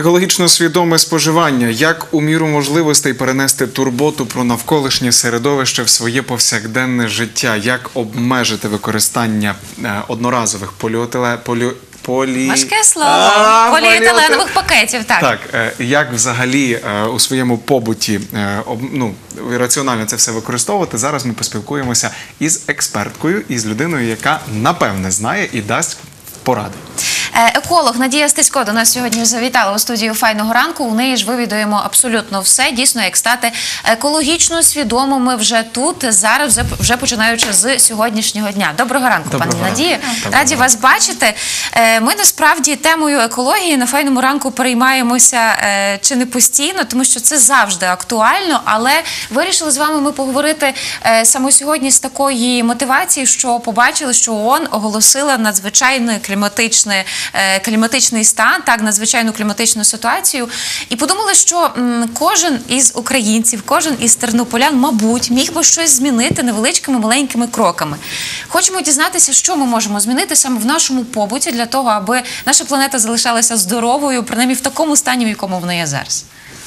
Екологічно свідоме споживання. Як у міру можливостей перенести турботу про навколишнє середовище в своє повсякденне життя? Як обмежити використання одноразових Важке слово. Поліетиленових пакетів, так. Так, як взагалі у своєму побуті раціонально це все використовувати? Зараз ми поспілкуємося із експерткою, із людиною, яка напевне знає і дасть поради. Еколог Надія Стесько до нас сьогодні завітала у студію «Файного ранку». У неї ж вивідуємо абсолютно все, дійсно, як стати екологічно свідомими вже тут, зараз, вже починаючи з сьогоднішнього дня. Доброго ранку, пані Надія. Раді вас бачити. Ми, насправді, темою екології на «Файному ранку» переймаємося чи не постійно, тому що це завжди актуально, але вирішили з вами ми поговорити саме сьогодні з такої мотивації, що побачили, що ООН оголосила надзвичайний кліматичний стан, так, надзвичайну кліматичну ситуацію. І подумали, що кожен із українців, кожен із тернополян, мабуть, міг би щось змінити невеличкими маленькими кроками. Хочемо дізнатися, що ми можемо змінити саме в нашому побуті для того, аби наша планета залишалася здоровою, принаймні в такому стані, в якому вона є зараз.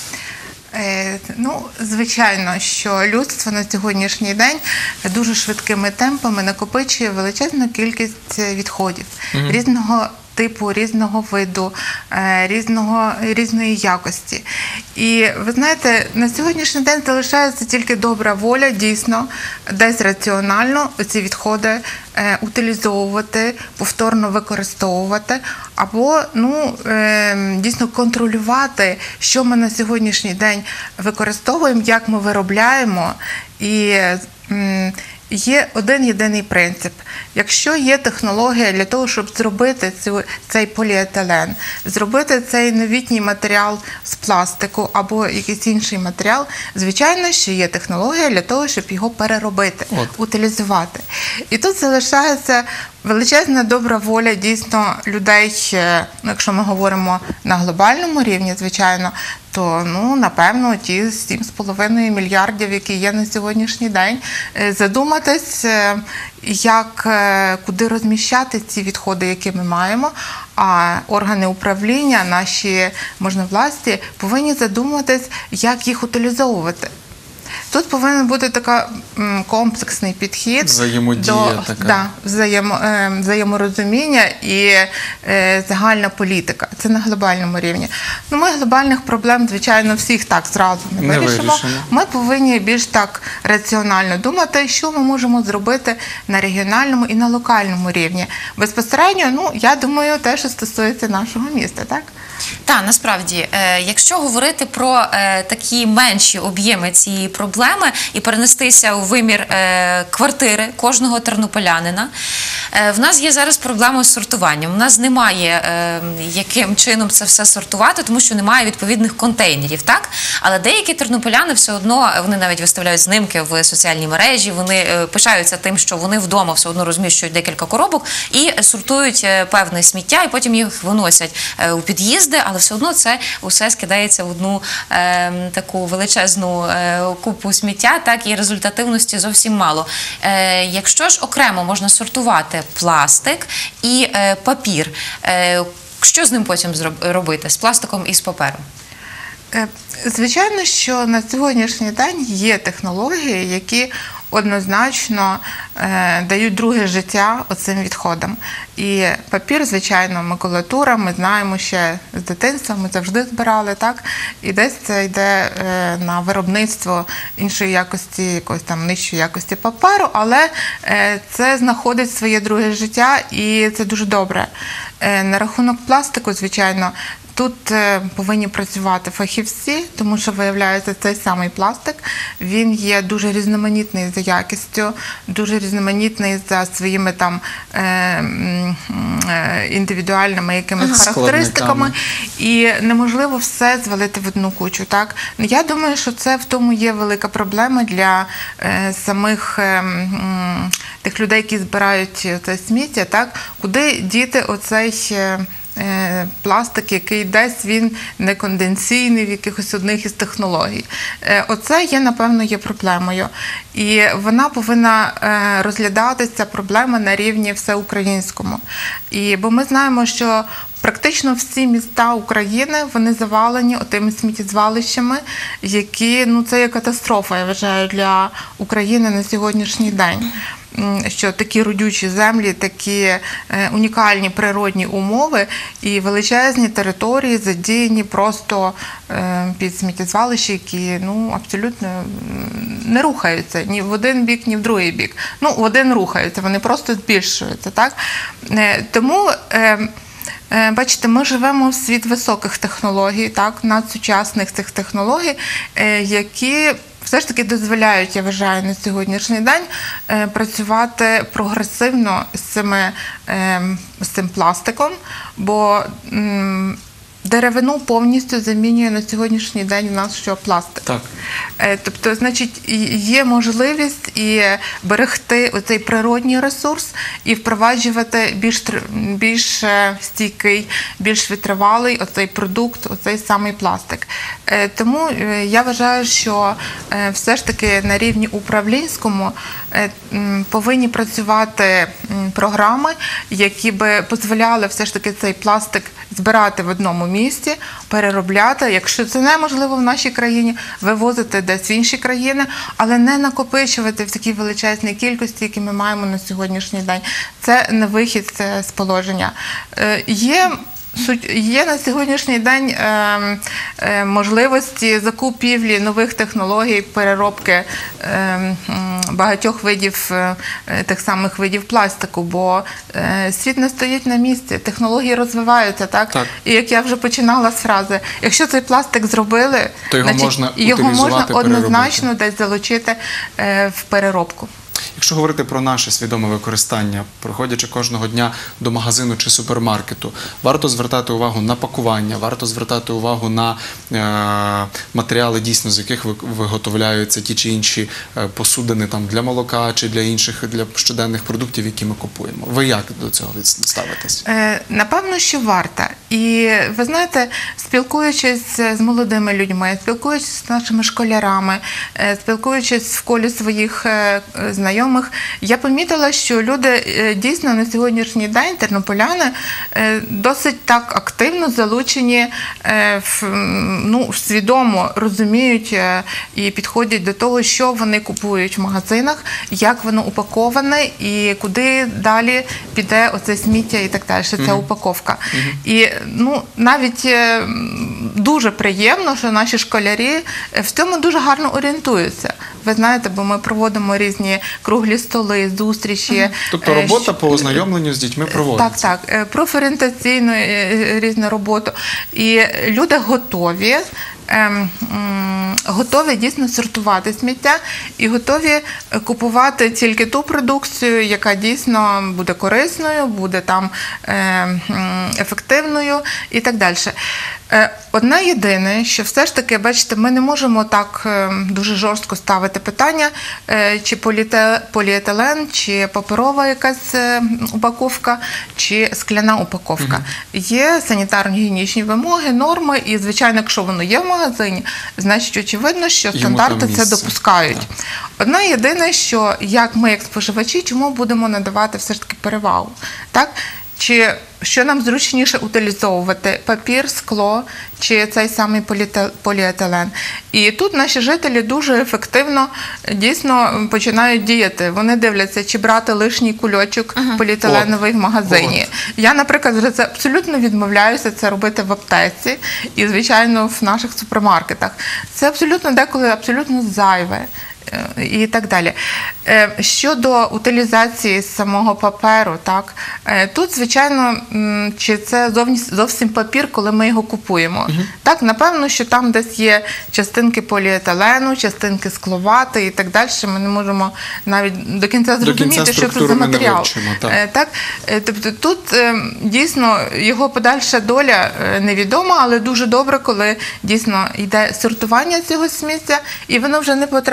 Звичайно, що людство на сьогоднішній день дуже швидкими темпами накопичує величезну кількість відходів різного типу, різного виду, різної якості. І ви знаєте, на сьогоднішній день залишається тільки добра воля, дійсно, десь раціонально ці відходи утилізовувати, повторно використовувати, або дійсно контролювати, що ми на сьогоднішній день використовуємо, як ми виробляємо. І є один єдиний принцип. Якщо є технологія для того, щоб зробити цей поліетилен, зробити цей новітній матеріал з пластику або якийсь інший матеріал, звичайно, що є технологія для того, щоб його переробити, утилізувати. І тут залишається величезна добра воля, дійсно, людей, якщо ми говоримо на глобальному рівні, звичайно, то, напевно, ті 7,5 мільярдів, які є на сьогоднішній день, задуматись, куди розміщати ці відходи, які ми маємо, а органи управління, наші можновласті, повинні задуматись, як їх утилізовувати. Тут повинен бути такий комплексний підхід, взаєморозуміння і загальна політика. Це на глобальному рівні. Ми глобальних проблем, звичайно, всіх так зразу не вирішимо. Ми повинні більш так раціонально думати, що ми можемо зробити на регіональному і на локальному рівні. Безпосередньо, я думаю, те, що стосується нашого міста, так? Так, насправді, якщо говорити про такі менші об'єми цієї проблеми і перенестися у вимір квартири кожного тернополянина, в нас є зараз проблема з сортуванням. У нас немає яким чином це все сортувати, тому що немає відповідних контейнерів, так? Але деякі тернополяни все одно, вони навіть виставляють знимки в соціальній мережі, вони пишаються тим, що вони вдома все одно розміщують декілька коробок і сортують певне сміття, і потім їх виносять у під'їзди, але все одно це усе скидається в одну таку величезну купу сміття, так, і результативності зовсім мало. Якщо ж окремо можна сортувати пластик і папір, що з ним потім робити, з пластиком і з папером? Звичайно, що на сьогоднішній день є технології, які однозначно дають друге життя оцим відходам. І папір, звичайно, макулатура, ми знаємо ще з дитинства, ми завжди збирали, так? І десь це йде на виробництво іншої якості, якоїсь там нижчої якості паперу, але це знаходить своє друге життя і це дуже добре. На рахунок пластику, звичайно, тут повинні працювати фахівці, тому що, виявляється, цей самий пластик, він є дуже різноманітний за якістю, дуже різноманітний за своїми там індивідуальними якимись характеристиками, і неможливо все звалити в одну кучу, так? Я думаю, що це в тому є велика проблема для самих тих людей, які збирають це сміття, так? Куди діти оцей пластик, який десь він не конденсійний в якихось одних із технологій. Оце напевно, є проблемою. І вона повинна розглядатися, проблема на рівні всеукраїнському. Бо ми знаємо, що практично всі міста України, вони завалені отими сміттєзвалищами, які, це є катастрофа, я вважаю, для України на сьогоднішній день. Що такі родючі землі, такі унікальні природні умови і величезні території задіяні просто під сміттєзвалища, які абсолютно не рухаються ні в один бік, ні в другий бік. В один рухаються, вони просто збільшуються. Так? Тому, бачите, ми живемо в світ високих технологій, так, надсучасних цих технологій, які все ж таки дозволяють, я вважаю, на сьогоднішній день працювати прогресивно з цим пластиком, бо деревину повністю замінює на сьогоднішній день в нас що пластик. Так. Тобто, значить, є можливість і берегти оцей природній ресурс і впроваджувати більш стійкий, більш витривалий оцей продукт, оцей самий пластик. Тому я вважаю, що все ж таки на рівні управлінському повинні працювати програми, які би дозволяли все ж таки цей пластик збирати в одному місці, переробляти, якщо це неможливо в нашій країні, вивозити десь в інші країни, але не накопичувати в такій величезній кількості, які ми маємо на сьогоднішній день. Це не вихід з положення. Є на сьогоднішній день можливості закупівлі нових технологій, переробки багатьох видів, тих самих видів пластику, бо світ не стоїть на місці, технології розвиваються, так? Так. І як я вже починала з фрази, якщо цей пластик зробили, то його можна однозначно десь залучити в переробку. Якщо говорити про наше свідоме використання, приходячи кожного дня до магазину чи супермаркету, варто звертати увагу на пакування, варто звертати увагу на матеріали, дійсно, з яких виготовляються ті чи інші посудини там, для молока чи для інших, для щоденних продуктів, які ми купуємо. Ви як до цього ставитесь? Напевно, що варто. І ви знаєте, спілкуючись з молодими людьми, спілкуючись з нашими школярами, спілкуючись в колі своїх знайомих, я помітила, що люди дійсно на сьогоднішній день, тернополяни, досить так активно залучені, свідомо розуміють і підходять до того, що вони купують в магазинах, як воно упаковане і куди далі піде оце сміття і так далі, ця упаковка. І навіть дуже приємно, що наші школярі в цьому дуже гарно орієнтуються. Ви знаєте, бо ми проводимо різні круглі столи, зустрічі. Тобто робота по ознайомленню з дітьми проводиться? Так. Профорієнтаційну різну роботу. І люди готові дійсно сортувати сміття і готові купувати тільки ту продукцію, яка дійсно буде корисною, буде там ефективною і так далі. Одне єдине, що все ж таки, бачите, ми не можемо так дуже жорстко ставити питання, чи поліетилен, чи паперова якась упаковка, чи скляна упаковка. Є санітарно-гігієнічні вимоги, норми, і, звичайно, якщо воно є в магазині, значить, очевидно, що стандарти це допускають. Одне єдине, що як ми, як споживачі, чому будемо надавати все ж таки перевагу, так? Чи що нам зручніше утилізовувати – папір, скло чи цей самий поліетилен. І тут наші жителі дуже ефективно дійсно починають діяти. Вони дивляться, чи брати лишній кульочок поліетиленовий в магазині. Я, наприклад, вже це абсолютно відмовляюся це робити в аптеці і, звичайно, в наших супермаркетах. Це абсолютно деколи абсолютно зайве. І так далі. Щодо утилізації самого паперу, так, тут, звичайно, чи це зовсім папір, коли ми його купуємо. Так, напевно, що там десь є частинки поліетилену, частинки скловати і так далі. Ми не можемо навіть до кінця зрозуміти, що це за матеріал. Так? Тобто тут дійсно його подальша доля невідома, але дуже добре, коли дійсно йде сортування цього сміття, і воно вже не потрапляє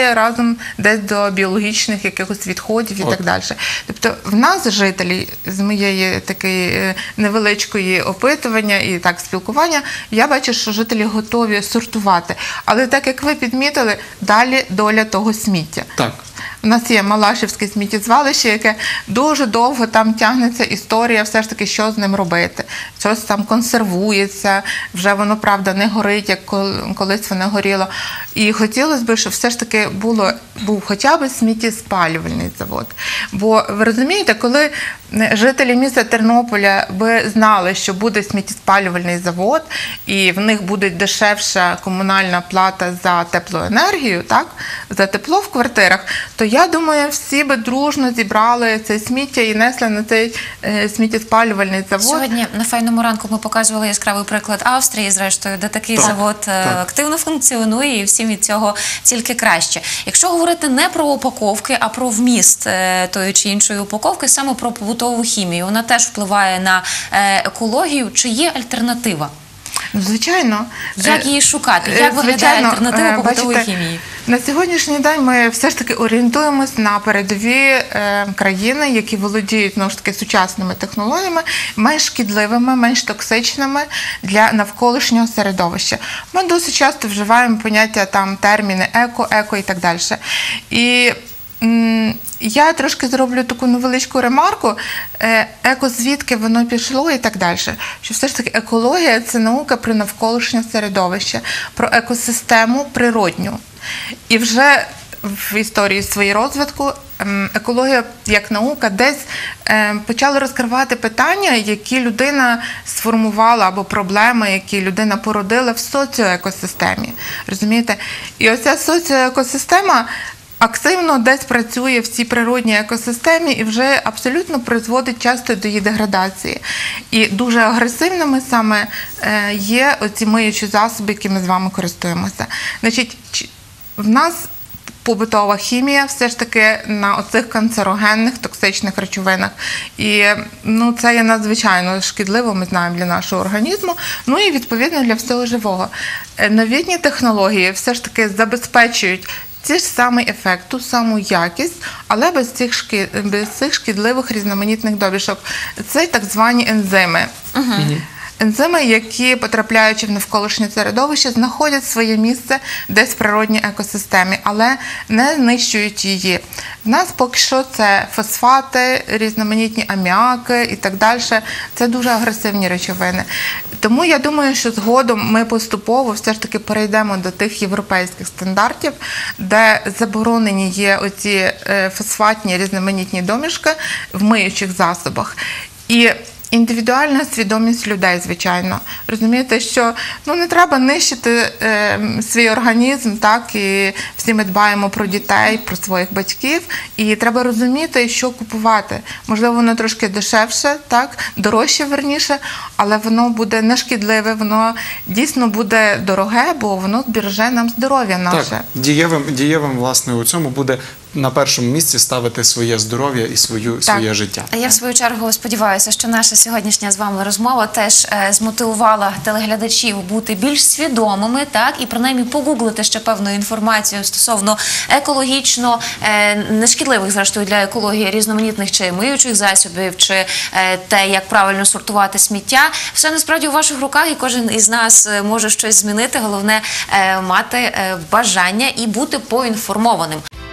впадає разом десь до біологічних якихось відходів і так далі. Тобто в нас, жителі, з моєї такої невеличкої опитування і так спілкування, я бачу, що жителі готові сортувати. Але так, як ви підмітили, далі доля того сміття. Так. У нас є Малашівське сміттєзвалище, яке дуже довго там тягнеться історія, все ж таки, що з ним робити. Щось там консервується, вже воно, правда, не горить, як колись воно горіло. І хотілося б, щоб все ж таки був хоча б сміттєспалювальний завод. Бо, ви розумієте, коли жителі міста Тернополя би знали, що буде сміттєспалювальний завод, і в них буде дешевша комунальна плата за теплоенергію, так, за тепло в квартирах, то я думаю, всі би дружно зібрали це сміття і несли на цей сміттєспалювальний завод. Сьогодні на «Файному ранку» ми показували яскравий приклад Австрії, зрештою, де такий завод активно функціонує, і всім від цього тільки краще. Якщо говорити не про упаковки, а про вміст тої чи іншої упаковки, саме про побутову хімію, вона теж впливає на екологію. Чи є альтернатива? Звичайно. Як її шукати? Як виглядає альтернатива побутової хімії? На сьогоднішній день ми все ж таки орієнтуємось на передові країни, які володіють, знову ж таки, сучасними технологіями, менш шкідливими, менш токсичними для навколишнього середовища. Ми досить часто вживаємо поняття, там, терміни еко і так далі. І я трошки зроблю таку невеличку ремарку, еко звідки воно пішло і так далі. Що все ж таки екологія – це наука про навколишнє середовище, про екосистему природню. І вже в історії своєї розвитку екологія як наука десь почала розкривати питання, які людина сформувала, або проблеми, які людина породила в соціоекосистемі. Розумієте? І оця соціоекосистема активно десь працює в цій природній екосистемі і вже абсолютно призводить часто до її деградації. І дуже агресивними саме є оці миючі засоби, якими з вами користуємося. Значить, в нас побутова хімія все ж таки на оцих канцерогенних, токсичних речовинах. І це є надзвичайно шкідливо, ми знаємо, для нашого організму, і відповідно для всього живого. Новітні технології все ж таки забезпечують цей ж самий ефект, ту саму якість, але без цих шкідливих різноманітних добішок. Це так звані ензими. Ензими, які, потрапляючи в навколишнє середовище, знаходять своє місце десь в природній екосистемі, але не знищують її. В нас поки що це фосфати, різноманітні аміаки і так далі. Це дуже агресивні речовини. Тому я думаю, що згодом ми поступово все ж таки перейдемо до тих європейських стандартів, де заборонені є оці фосфатні різноманітні домішки в миючих засобах. І індивідуальна свідомість людей, звичайно. Розумієте, що не треба нищити свій організм, так, і всі ми дбаємо про дітей, про своїх батьків, і треба розуміти, що купувати. Можливо, воно трошки дешевше, так, дорожче, верніше, але воно буде не шкідливе, воно дійсно буде дороге, бо воно збереже нам здоров'я наше. Так, дієвим, власне, у цьому буде на першому місці ставити своє здоров'я і своє життя. А я в свою чергу сподіваюся, що наша сьогоднішня з вами розмова теж змотивувала телеглядачів бути більш свідомими, так, і принаймні погуглити ще певну інформацію стосовно екологічно нешкідливих, зрештою, для екології різноманітних чи миючих засобів, чи те, як правильно сортувати сміття. Все насправді у ваших руках, і кожен із нас може щось змінити. Головне мати бажання і бути поінформованим.